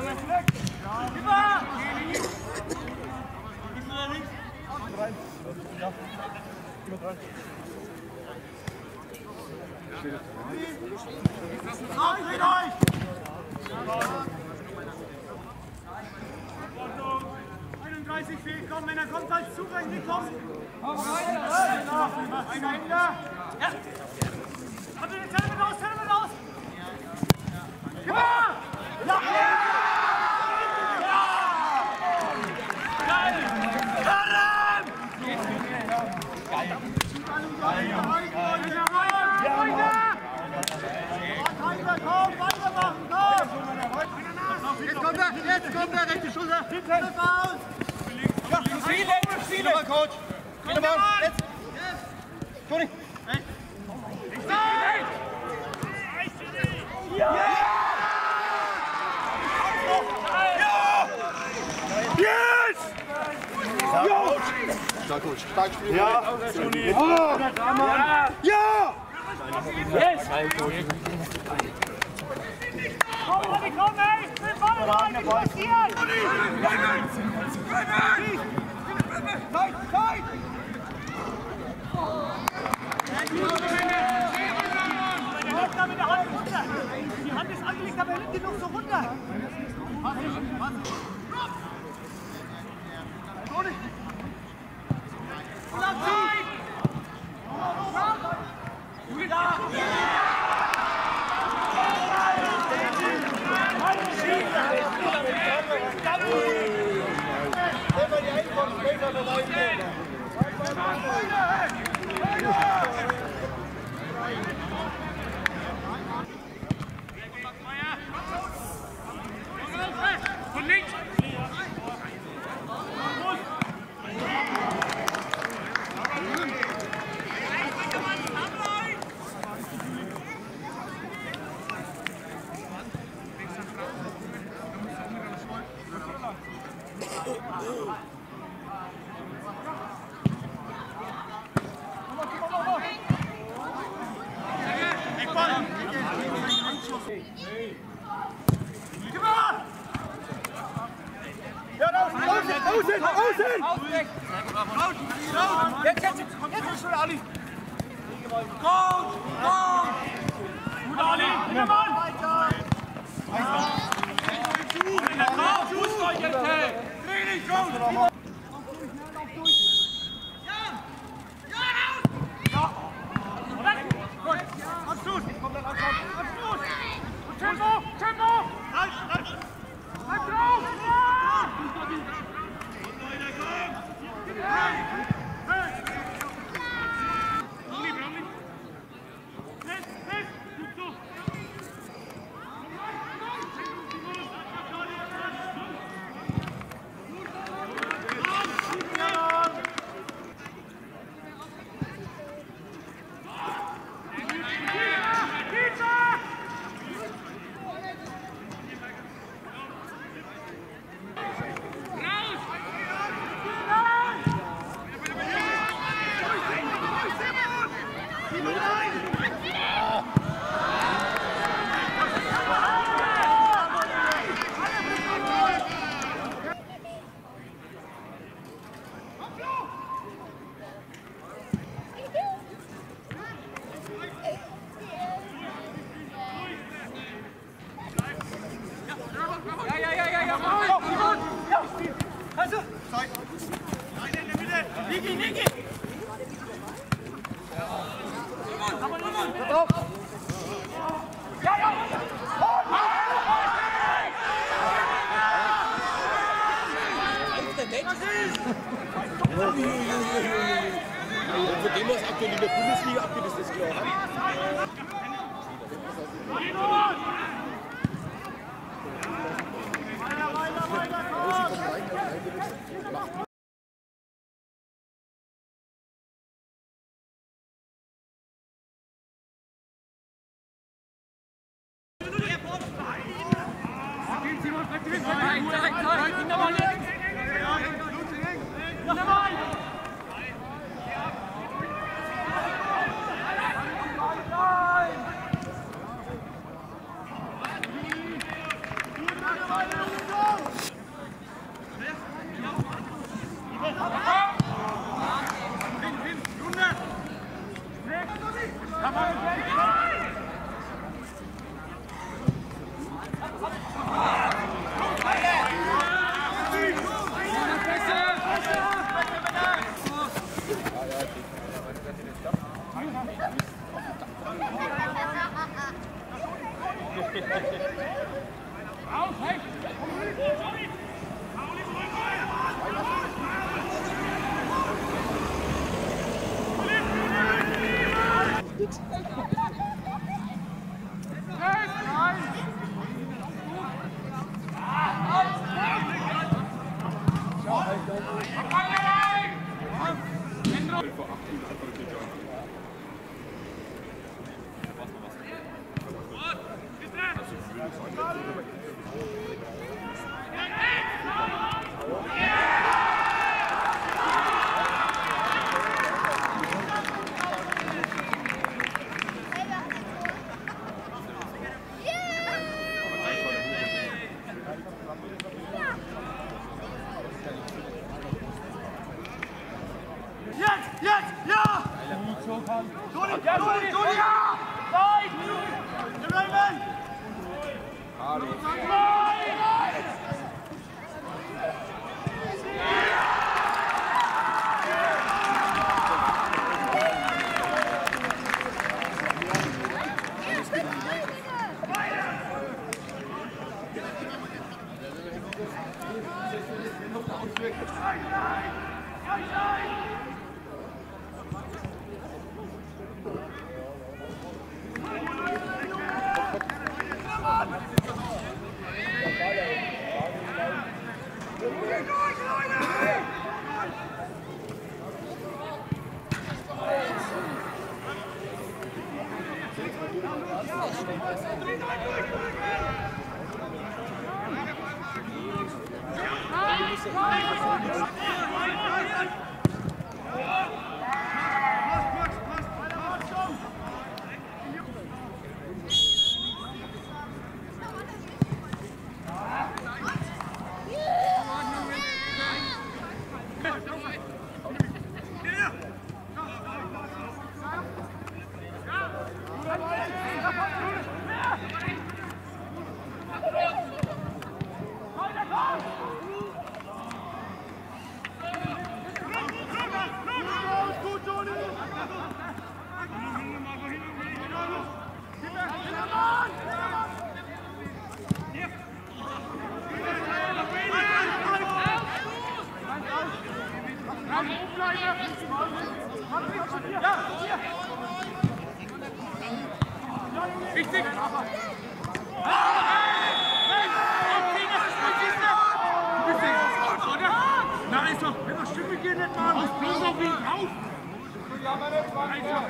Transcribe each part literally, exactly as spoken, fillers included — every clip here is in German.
einunddreißig fehlt, komm, wenn er kommt, als Zug eigentlich kommt. Komm rein, einer hinter. Ja. Habt ihr den Helmet raus, Helmet raus. Gib mal! Ja! Geil! Komm, weitermachen, komm! Jetzt kommt er, jetzt kommt er, rechte Schulter! Hinter raus! Ja, viele, viele! Mal, Coach! Wieder mal, jetzt! Toni! Rechts! Ja! Yes! Ja! Stark, Coach! Stark spielen! Ja! Ja! Yes! Komm, Ronny, komm, ey! Ich will Ball rein! Ich muss hier! Zeit, Zeit! Er läuft da mit der Hand runter! Die Hand ist angelegt, aber er nimmt die noch so runter! Was? Was? Ronny! Zeit! Ja! Von links! Außen! Außen! Außen! Jetzt, jetzt, jetzt ist schon Ali! Coach! Coach! Gut, Ali! Wieder Mann! Weiter! Weiter! Fuß euch jetzt! Dreh dich, Coach! Abschluss! Abschluss! Und Tempo! Tempo! Rasch! Rasch! Bleib drauf! Niki, Niki! Ja, ja! Von dem, was aktuell in der Bundesliga abgeht, ist das klar. Weiter, weiter, weiter, Weiter! Juli, ja, Juli, Juli! Nein! Raymond! Hallo. Nein! Richtig! Na, ist doch, wenn das Stimme geht, nicht mal, muss bloß auf ihn drauf! Ja, meine Freunde!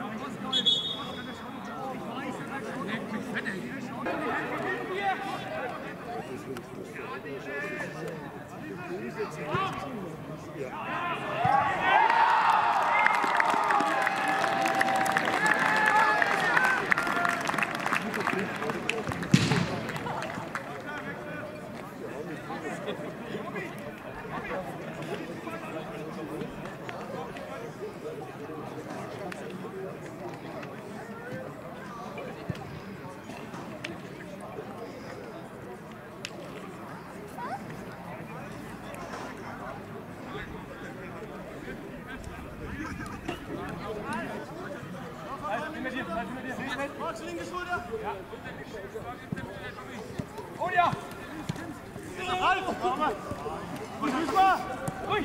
Linke Schulter! Ja. Oh ja! Ralf! Und Fußball! Ruhig!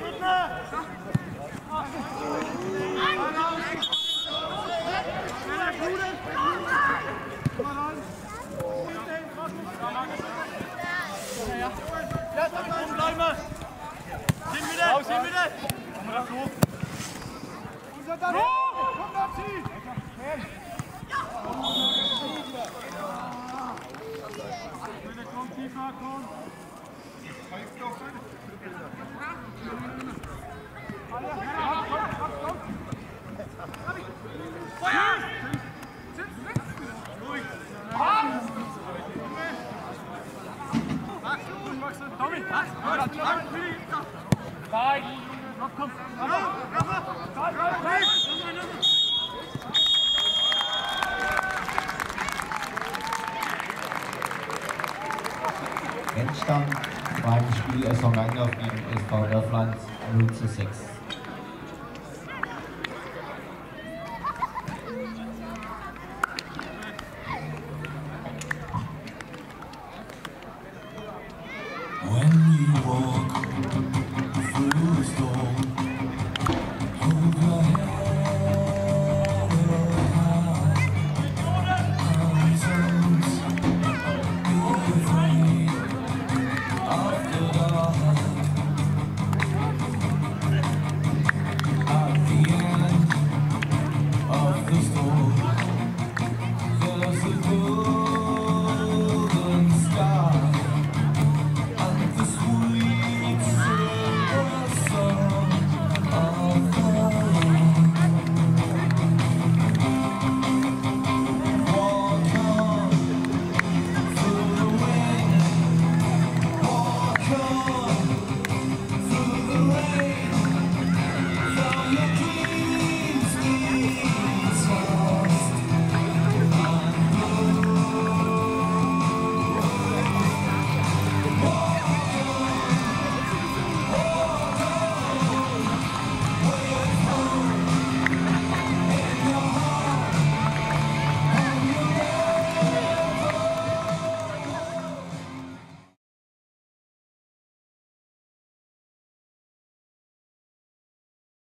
Schneller Kuhle! Lass uns rumbleiben! Hin wieder! Raus, hin wieder! Komm mal hoch! Unser Dann! Komm da, zieh! Komm, tiefer, komm! Feuer! Ruhig! Tommy, was? Nein! Komm, komm! Endstand, zweites Spiel S V Rheindorf gegen S V Dörfland null zu sechs. When you walk